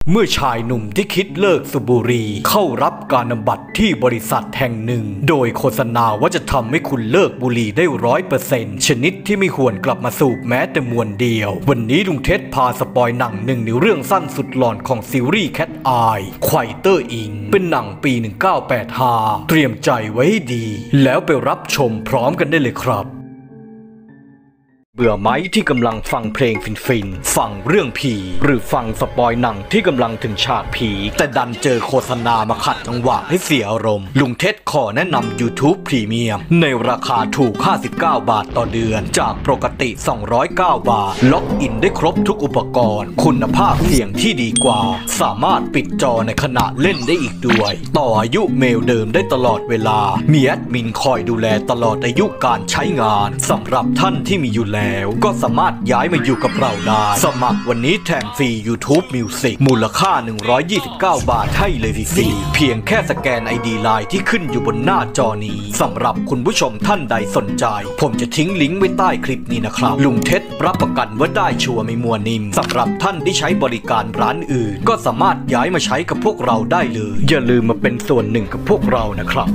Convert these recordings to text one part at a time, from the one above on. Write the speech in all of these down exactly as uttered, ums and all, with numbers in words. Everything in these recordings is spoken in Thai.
เมื่อชายหนุ่มที่คิดเลิกสูบบุหรี่เข้ารับการบำบัดที่บริษัทแห่งหนึ่งโดยโฆษณาว่าจะทำให้คุณเลิกบุหรี่ได้ร้อยเปอร์เซ็นต์ชนิดที่ไม่ควรกลับมาสูบแม้แต่มวนเดียววันนี้ลุงเท็ดพาสปอยหนังหนึ่งในเรื่องสั้นสุดหลอนของซีรีส์แคทอายไควเตอร์อิงเป็นหนังปีหนึ่งเก้าแปดห้าเตรียมใจไว้ให้ดีแล้วไปรับชมพร้อมกันได้เลยครับเบื่อไหมที่กำลังฟังเพลงฟินๆฟังเรื่องผีหรือฟังสปอยหนังที่กำลังถึงฉากผีแต่ดันเจอโฆษณามาขัดจังหวะให้เสียอารมณ์ลุงเท็ดขอแนะนำ YouTube Premium ในราคาถูกห้าสิบเก้าบาทต่อเดือนจากปกติสองร้อยเก้าบาทล็อกอินได้ครบทุกอุปกรณ์คุณภาพเสียงที่ดีกว่าสามารถปิดจอในขณะเล่นได้อีกด้วยต่ออายุเมลเดิมได้ตลอดเวลามีแอดมินคอยดูแลตลอดอายุการใช้งานสำหรับท่านที่มีอยู่แล้วก็สามารถย้ายมาอยู่กับเราได้สมัครวันนี้แถมฟรี YouTube Music มูลค่าหนึ่งร้อยยี่สิบเก้าบาทให้เลยฟรีเพียงแค่สแกน ไอ ดี ไลน์ ที่ขึ้นอยู่บนหน้าจอนี้สำหรับคุณผู้ชมท่านใดสนใจผมจะทิ้งลิงก์ไว้ใต้คลิปนี้นะครับลุงเท็ดรับประกันว่าได้ชัวร์ไม่มัวนิ่มสำหรับท่านที่ใช้บริการร้านอื่นก็สามารถย้ายมาใช้กับพวกเราได้เลยอย่าลืมมาเป็นส่วนหนึ่งกับพวกเรานะครับ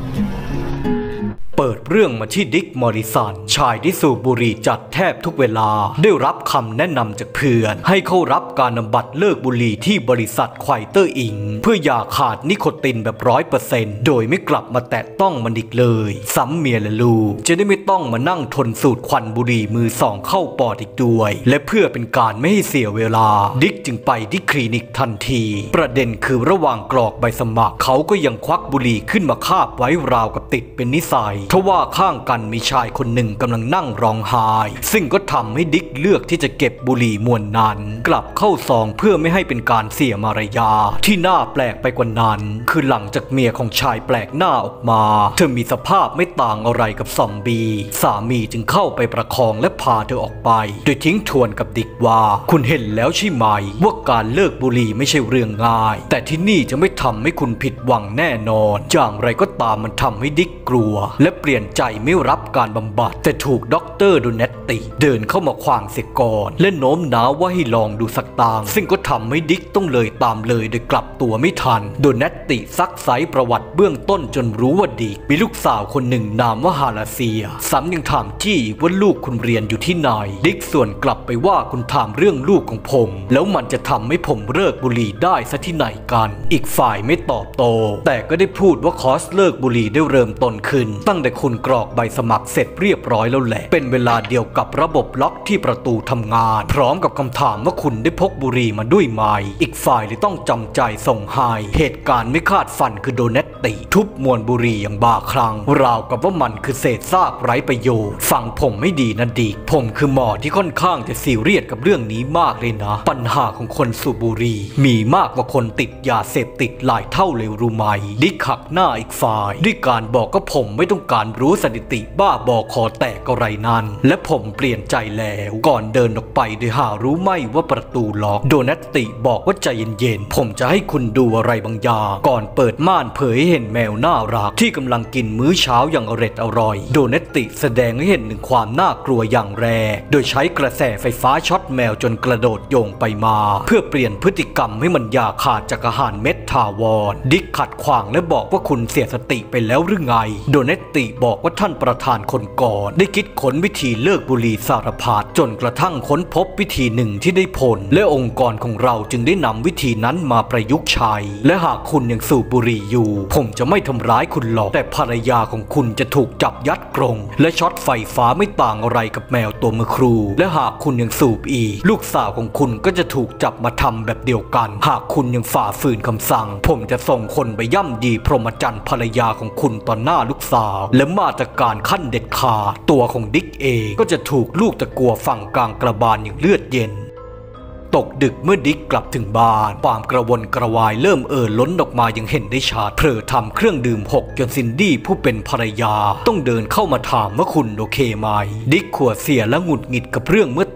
เปิดเรื่องมาที่ดิกมอริสันชายที่สูบบุหรี่จัดแทบทุกเวลาได้รับคำแนะนำจากเพื่อนให้เข้ารับการบำบัดเลิกบุหรี่ที่บริษัทไควเตอร์อิงเพื่ออย่าขาดนิโคตินแบบร้อยเปอร์เซ็นต์โดยไม่กลับมาแตะต้องมันอีกเลยซ้ำเมียและลูกจะได้ไม่ต้องมานั่งทนสูดควันบุหรี่มือสองเข้าปอดอีกด้วยและเพื่อเป็นการไม่ให้เสียเวลาดิกจึงไปที่คลินิกทันทีประเด็นคือระหว่างกรอกใบสมัครเขาก็ยังควักบุหรี่ขึ้นมาคาบไว้ราวกับติดเป็นนิสัยทว่าข้างกันมีชายคนหนึ่งกำลังนั่งร้องไห้ซึ่งก็ทำให้ดิกเลือกที่จะเก็บบุหรี่มวนนั้นกลับเข้าซองเพื่อไม่ให้เป็นการเสียมารยาที่น่าแปลกไปกว่านั้นคือหลังจากเมียของชายแปลกหน้าออกมาเธอมีสภาพไม่ต่างอะไรกับซอมบี้สามีจึงเข้าไปประคองและพาเธอออกไปโดยทิ้งทวนกับดิกว่าคุณเห็นแล้วใช่ไหมว่าการเลิกบุหรี่ไม่ใช่เรื่องง่ายแต่ที่นี่จะไม่ทำให้คุณผิดหวังแน่นอนอย่างไรก็ตามมันทำให้ดิกกลัวและเปลี่ยนใจไม่รับการบำบัดแต่ถูกด็อกเตอร์โดเนตติเดินเข้ามาขวางเสียก่อนและโน้มน้าวว่าให้ลองดูสักตางซึ่งก็ทำให้ดิกต้องเลยตามเลยโดยกลับตัวไม่ทันโดเนตติซักไซประวัติเบื้องต้นจนรู้ว่าดิกมีลูกสาวคนหนึ่งนามว่าฮาลาเซียซ้ำยังถามจี้ว่าลูกคุณเรียนอยู่ที่ไหนดิกส่วนกลับไปว่าคุณถามเรื่องลูกของผมแล้วมันจะทำให้ผมเลิกบุหรี่ได้ซะที่ไหนกันอีกฝ่ายไม่ตอบโต้แต่ก็ได้พูดว่าคอร์สเลิกบุหรี่ได้เริ่มต้นขึ้นตั้งแต่คุณกรอกใบสมัครเสร็จเรียบร้อยแล้วแหละเป็นเวลาเดียวกับระบบล็อกที่ประตูทำงานพร้อมกับคำถามว่าคุณได้พกบุหรี่มาด้วยไหมอีกฝ่ายเลยต้องจำใจส่งให้เหตุการณ์ไม่คาดฝันคือโดเนตติทุบมวนบุหรี่อย่างบ้าคลั่งราวกับว่ามันคือเศษซากไร้ประโยชน์ฟังผมไม่ดีนะดิผมคือหมอที่ค่อนข้างจะซีเรียสกับเรื่องนี้มากเลยนะปัญหาของคนสูบบุหรี่มีมากกว่าคนติดยาเสพติดหลายเท่าเลยรู้ไหมดิขักหน้าอีกฝ่ายด้วยการบอกก็ผมไม่ต้องการรู้สถิติบ้าบอคอแตกอะไรนั้นและผมเปลี่ยนใจแล้วก่อนเดินออกไปโดยหารู้ไม่ว่าประตูล็อกโดนัตติบอกว่าใจเย็นๆผมจะให้คุณดูอะไรบางอย่างก่อนเปิดม่านเผยให้เห็นแมวน่ารักที่กำลังกินมื้อเช้าอย่างอร็ดอร่อยโดนัตติแสดงให้เห็นถึงความน่ากลัวอย่างแรงโดยใช้กระแสไฟฟ้าช็อตแมวจนกระโดดโยงไปมาเพื่อเปลี่ยนพฤติกรรมให้มันอย่าขาดจากอาหารเม็ดทาวรดิกขัดขวางและบอกว่าคุณเสียสติไปแล้วหรือไงโดนัตติบอกว่าท่านประธานคนก่อนได้คิดค้นวิธีเลิกบุหรี่สารพัดจนกระทั่งค้นพบวิธีหนึ่งที่ได้ผลและองค์กรของเราจึงได้นำวิธีนั้นมาประยุกต์ใช้และหากคุณยังสูบบุหรี่อยู่ผมจะไม่ทำร้ายคุณหรอกแต่ภรรยาของคุณจะถูกจับยัดกรงและช็อตไฟฟ้าไม่ต่างอะไรกับแมวตัวเมื่อครูและหากคุณยังสูบอีกลูกสาวของคุณก็จะถูกจับมาทำแบบเดียวกันหากคุณยังฝ่าฝืนคำสั่งผมจะส่งคนไปย่ำยีพรหมจรรย์ภรรยาของคุณต่อหน้าลูกสาวและมาตรการขั้นเด็ดขาดตัวของดิกเองก็จะถูกลูกตะกัวฝังกลางกระบาลอย่างเลือดเย็นตกดึกเมื่อดิกกลับถึงบ้านความกระวนกระวายเริ่มเอ่อล้นออกมาอย่างเห็นได้ชัดเผลอทำเครื่องดื่มหกจนซินดี้ผู้เป็นภรรยาต้องเดินเข้ามาถามว่าคุณโอเคไหมดิกขวดเสียและหงุดหงิดกับเรื่องเมื่อ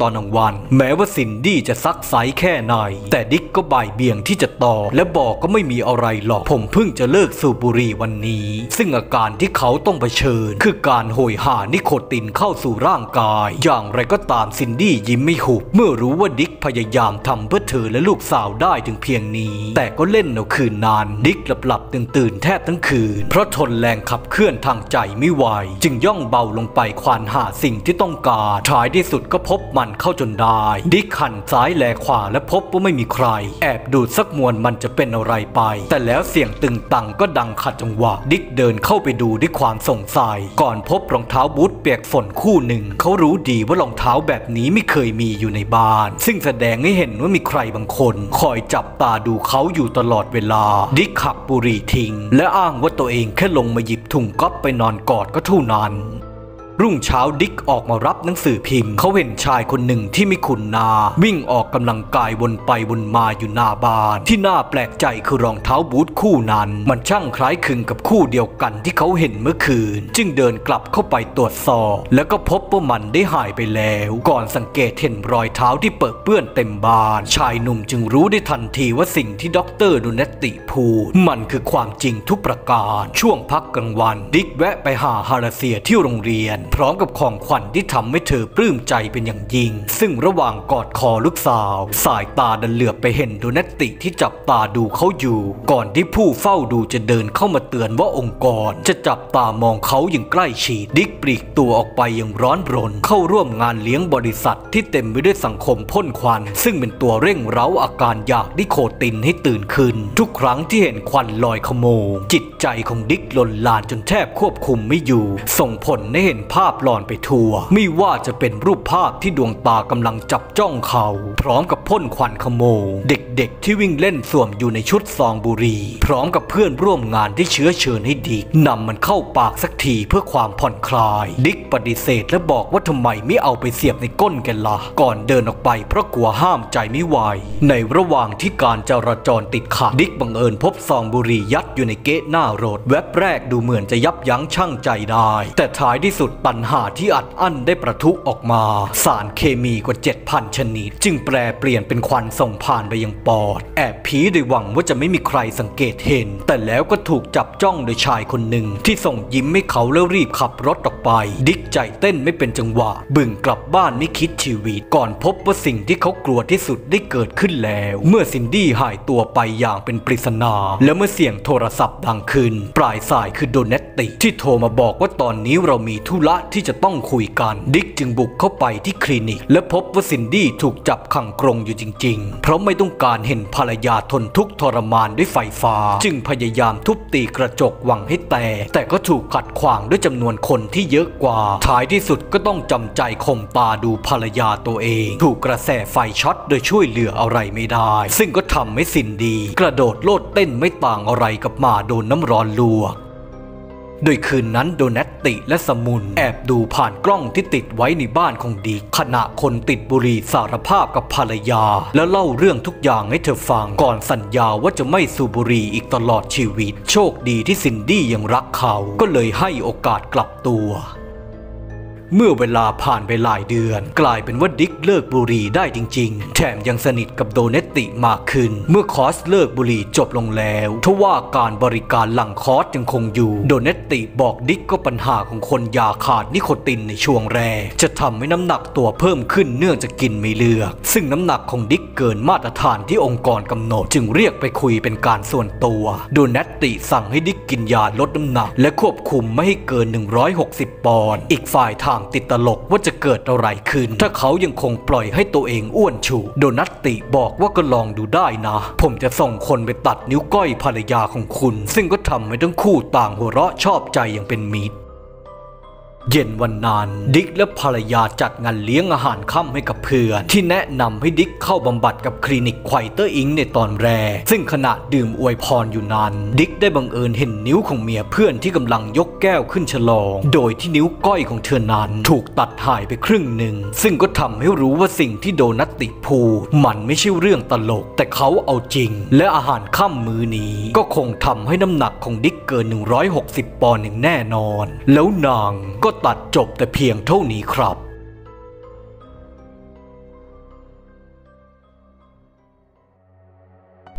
ตอนกลางวันแม้ว่าซินดี้จะซักไซแค่ไหนแต่ดิกก็บ่ายเบี่ยงที่จะตอบและบอกก็ไม่มีอะไรหรอกผมเพิ่งจะเลิกสูบบุหรี่วันนี้ซึ่งอาการที่เขาต้องเผชิญคือการโหยหานิโคตินเข้าสู่ร่างกายอย่างไรก็ตามซินดี้ยิ้มไม่หุบเมื่อรู้ว่าดิกพยายามทำเพื่อเธอและลูกสาวได้ถึงเพียงนี้แต่ก็เล่นเอาคืนนานดิกหลับหลับตื่นตื่นแทบทั้งคืนเพราะทนแรงขับเคลื่อนทางใจไม่ไหวจึงย่องเบาลงไปควานหาสิ่งที่ต้องการท้ายที่สุดก็พบมันเข้าจนได้ดิกหันซ้ายแลขวาและพบว่าไม่มีใครแอบดูดสักมวนมันจะเป็นอะไรไปแต่แล้วเสียงตึงตังก็ดังขัดจังหวะดิกเดินเข้าไปดูด้วยความสงสัยก่อนพบรองเท้าบูทเปียกฝนคู่หนึ่งเขารู้ดีว่ารองเท้าแบบนี้ไม่เคยมีอยู่ในบ้านซึ่งแสดงให้เห็นว่ามีใครบางคนคอยจับตาดูเขาอยู่ตลอดเวลาดิกขับบุหรี่ทิ้งและอ้างว่าตัวเองแค่ลงมาหยิบถุงก๊อบไปนอนกอดก็เท่านั้นรุ่งเช้าดิกออกมารับหนังสือพิมพ์เขาเห็นชายคนหนึ่งที่ไม่คุ้นหน้าวิ่งออกกำลังกายวนไปวนมาอยู่หน้าบ้านที่น่าแปลกใจคือรองเท้าบูทคู่นั้นมันช่างคล้ายคลึงกับคู่เดียวกันที่เขาเห็นเมื่อคืนจึงเดินกลับเข้าไปตรวจสอบแล้วก็พบว่ามันได้หายไปแล้วก่อนสังเกตเห็นรอยเท้าที่เปื้อนเปื้อนเต็มบ้านชายหนุ่มจึงรู้ได้ทันทีว่าสิ่งที่ด็อกเตอร์ดูเนตติพูดมันคือความจริงทุกประการช่วงพักกลางวันดิกแวะไปหาฮาราเซียที่โรงเรียนพร้อมกับของขวัญที่ทำให้เธอปลื้มใจเป็นอย่างยิ่งซึ่งระหว่างกอดคอลูกสาวสายตาดันเหลือบไปเห็นโดนัตติที่จับตาดูเขาอยู่ก่อนที่ผู้เฝ้าดูจะเดินเข้ามาเตือนว่าองค์กรจะจับตามองเขาอย่างใกล้ชิดดิกปลีกตัวออกไปอย่างร้อนรนเข้าร่วมงานเลี้ยงบริษัทที่เต็มไปด้วยสังคมพ่นควันซึ่งเป็นตัวเร่งเร้าอาการอยากนิโคตินให้ตื่นขึ้นทุกครั้งที่เห็นควันลอยขโมงจิตใจของดิกหล่นลานจนแทบควบคุมไม่อยู่ส่งผลให้เห็นภาพหลอนไปทั่วไม่ว่าจะเป็นรูปภาพที่ดวงตากำลังจับจ้องเขาพร้อมกับพ่นควันขโมงเด็กๆที่วิ่งเล่นสวมอยู่ในชุดซองบุหรี่พร้อมกับเพื่อนร่วมงานที่เชื้อเชิญให้ดิกนำมันเข้าปากสักทีเพื่อความผ่อนคลายดิกปฏิเสธและบอกว่าทำไมไม่เอาไปเสียบในก้นกันล่ะก่อนเดินออกไปเพราะกลัวห้ามใจไม่ไหวในระหว่างที่การจราจรติดขัดดิกบังเอิญพบซองบุหรี่ยัดอยู่ในเก๊ะหน้ารถแวบแรกดูเหมือนจะยับยั้งชั่งใจได้แต่ท้ายที่สุดตัณหาที่อัดอั้นได้ประทุออกมาสารเคมีกว่า เจ็ดพัน ชนิดจึงแปรเปลี่ยนเป็นควันส่งผ่านไปยังปอดแอบผีโดยหวังว่าจะไม่มีใครสังเกตเห็นแต่แล้วก็ถูกจับจ้องโดยชายคนหนึ่งที่ส่งยิ้มให้เขาแล้วรีบขับรถออกไปดิกใจเต้นไม่เป็นจังหวะบึ่งกลับบ้านไม่คิดชีวิตก่อนพบว่าสิ่งที่เขากลัวที่สุดได้เกิดขึ้นแล้วเมื่อซินดี้หายตัวไปอย่างเป็นปริศนาและเมื่อเสียงโทรศัพท์ดังขึ้นปลายสายคือโดเนตติที่โทรมาบอกว่าตอนนี้เรามีธุระที่จะต้องคุยกันดิกจึงบุกเข้าไปที่คลินิกและพบว่าซินดี้ถูกจับขังกรงอยู่จริงๆเพราะไม่ต้องการเห็นภรรยาทนทุกข์ทรมานด้วยไฟฟ้าจึงพยายามทุบตีกระจกหวังให้แตกแต่ก็ถูกขัดขวางด้วยจำนวนคนที่เยอะกว่าท้ายที่สุดก็ต้องจำใจข่มตาดูภรรยาตัวเองถูกกระแสไฟช็อตโดยช่วยเหลืออะไรไม่ได้ซึ่งก็ทำให้ซินดี้กระโดดโลดเต้นไม่ต่างอะไรกับหมาโดนน้ำร้อนลวกโดยคืนนั้นโดนัตติและสมุนแอบดูผ่านกล้องที่ติดไว้ในบ้านของดิกขณะคนติดบุหรี่สารภาพกับภรรยาแล้วเล่าเรื่องทุกอย่างให้เธอฟังก่อนสัญญาว่าจะไม่สูบบุหรี่อีกตลอดชีวิตโชคดีที่ซินดี้ยังรักเขาก็เลยให้โอกาสกลับตัวเมื่อเวลาผ่านไปหลายเดือนกลายเป็นว่าดิกเลิกบุหรี่ได้จริงๆแถมยังสนิทกับโดเนตติมากขึ้นเมื่อคอร์สเลิกบุหรี่จบลงแล้วทว่าการบริการหลังคอร์สยังคงอยู่โดเนตติบอกดิกก็ปัญหาของคนยาขาดนิโคตินในช่วงแรกจะทำให้น้ำหนักตัวเพิ่มขึ้นเนื่องจากกินไม่เลือกซึ่งน้ำหนักของดิกเกินมาตรฐานที่องค์กรกำหนดจึงเรียกไปคุยเป็นการส่วนตัวโดเนตติสั่งให้ดิกกินยาลดน้ำหนักและควบคุมไม่ให้เกินหนึ่งร้อยหกสิบปอนด์อีกฝ่ายทางติดตลกว่าจะเกิดอะไรขึ้นถ้าเขายังคงปล่อยให้ตัวเองอ้วนฉุโดนัตติบอกว่าก็ลองดูได้นะผมจะส่งคนไปตัดนิ้วก้อยภรรยาของคุณซึ่งก็ทำให้ทั้งคู่ต่างหัวเราะชอบใจอย่างเป็นมิตรเย็นวันนั้นดิกและภรรยาจัดงานเลี้ยงอาหารค่ำให้กับเพื่อนที่แนะนำให้ดิกเข้าบำบัดกับคลินิกไควเตอร์อิงในตอนแรกซึ่งขณะดื่มอวยพรอยู่นั้นดิกได้บังเอิญเห็นนิ้วของเมียเพื่อนที่กำลังยกแก้วขึ้นฉลองโดยที่นิ้วก้อยของเธอนั้นถูกตัดหายไปครึ่งหนึ่งซึ่งก็ทำให้รู้ว่าสิ่งที่โดนัตติพูดมันไม่ใช่เรื่องตลกแต่เขาเอาจริงและอาหารค่ำมื้อนี้ก็คงทำให้น้ำหนักของดิกเกินหนึ่งร้อยหกสิบปอนด์อย่างแน่นอนแล้วนางก็ตัดจบแต่เพียงเท่านี้ครับ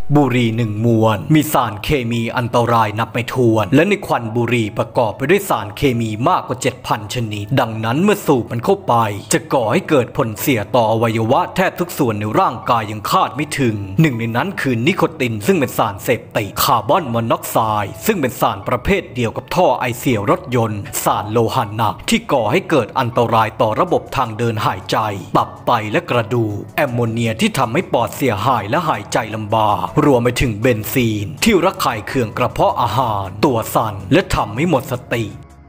บุหรี่หนึ่งมวนมีสารเคมีอันตรายนับไม่ถ้วนและในควันบุหรี่ประกอบไปด้วยสารเคมีมากกว่า เจ็ดพัน ชนิดดังนั้นเมื่อสูบมันเข้าไปจะก่อให้เกิดผลเสียต่ออวัยวะแทบทุกส่วนในร่างกายยังคาดไม่ถึงหนึ่งในนั้นคือนิโคตินซึ่งเป็นสารเสพติดคาร์บอนมอนอกไซด์ซึ่งเป็นสารประเภทเดียวกับท่อไอเสียรถยนต์สารโลหะหนักที่ก่อให้เกิดอันตรายต่อระบบทางเดินหายใจตับไตและกระดูกแอมโมเนียที่ทำให้ปอดเสียหายและหายใจลำบากรวมไปถึงเบนซีนที่ระคายเคืองกระเพาะอาหารตัวสั่นและทำให้หมดสติ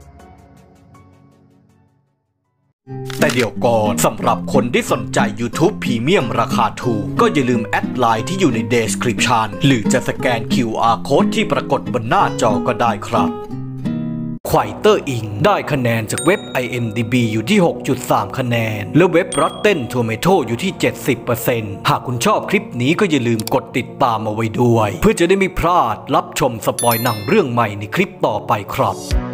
แต่เดี๋ยวก่อนสำหรับคนที่สนใจ YouTube พรีเมียมราคาถูกก็อย่าลืมแอดไลน์ที่อยู่ใน Description หรือจะสแกน คิว อาร์ Code ที่ปรากฏบนหน้าจอก็ได้ครับไขว่เตอร์อิงได้คะแนนจากเว็บ ไอ เอ็ม ดี บี อยู่ที่ หกจุดสาม คะแนนและเว็บ Rotten Tomato อยู่ที่ เจ็ดสิบเปอร์เซ็นต์ หากคุณชอบคลิปนี้ก็อย่าลืมกดติดตามเอาไว้ด้วยเพื่อจะได้ไม่พลาดรับชมสปอยหนังเรื่องใหม่ในคลิปต่อไปครับ